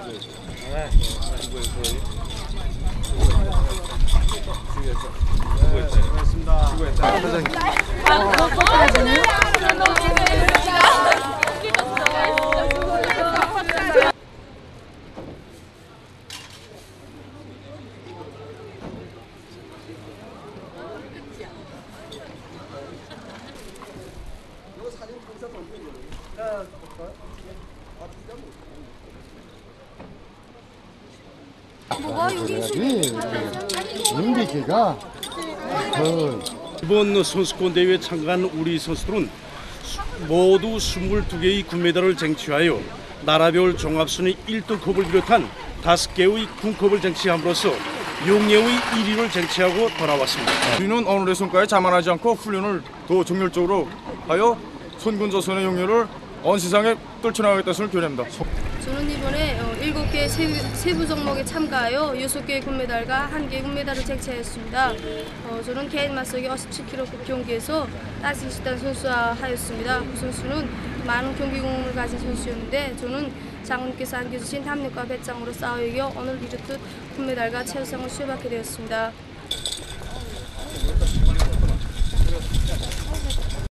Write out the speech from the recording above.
뭐가 윤기기가 이번 선수권 대회에 참가한 우리 선수들은 모두 22개의 금메달을 쟁취하여 나라별 종합순위 1등컵을 비롯한 5개의 군컵을 쟁취함으로써 용예의 1위를 쟁취하고 돌아왔습니다. 우리는 어느 레슨까지 자만하지 않고 훈련을 더 정열적으로 하여 손군조선의 용예를 온 세상에 떨쳐나가겠다는 것을 결의합니다. 저는 이번에 7개 세부 종목에 참가하여 6개의 금메달과 1개의 금메달을 쟁취하였습니다. 저는 개인 맞서기 57kg 경기에서 따스기시단 선수하였습니다. 그 선수는 많은 경기 경험을 가진 선수였는데 저는 장군께서 안겨주신 담력과 배짱으로 싸워 이겨 오늘 이렇듯 금메달과 최우상을 수여받게 되었습니다.